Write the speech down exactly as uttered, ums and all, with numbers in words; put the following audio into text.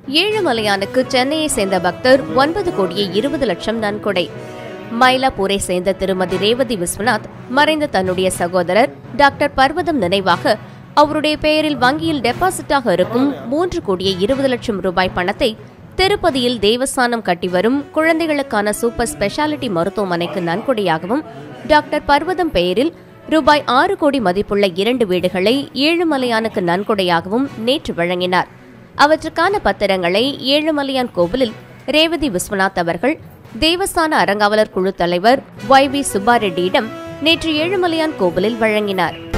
ஏழுமலையானுக்கு சென்னையை சேர்ந்த பக்தர் ஒன்பது கோடியே இருபது லட்சம் நன்கொடை. மயிலாப்பூரை சேர்ந்த திருமதி ரேவதி விஸ்வநாத் மறைந்த தன்னுடைய சகோதரர் டாக்டர் பர்வதம் நினைவாக அவருடைய பெயரில் வங்கியில் டெபாசிட்டாக இருக்கும் மூன்று கோடியே இருபது லட்சம் ரூபாய் பணத்தை திருப்பதியில் தேவஸ்தானம் கட்டி வரும் குழந்தைகளுக்கான சூப்பர் ஸ்பெஷாலிட்டி மருத்துவமனைக்கு நன்கொடையாகவும் டாக்டர் பர்வதம் பெயரில் ரூபாய் ஆறு கோடி மதிப்புள்ள இரண்டு வீடுகளை ஏழுமலையானுக்கு நன்கொடையாகவும் நேற்று வழங்கினார். அவற்றுக்கான பத்திரங்களை ஏழுமலையான் கோவிலில் ரேவதி விஸ்வநாத் அவர்கள் தேவஸ்தான அறங்காவலர் குழு தலைவர் ஒய் வி சுப்பாரெட்டியிடம் நேற்று ஏழுமலையான் கோவிலில் வழங்கினார்.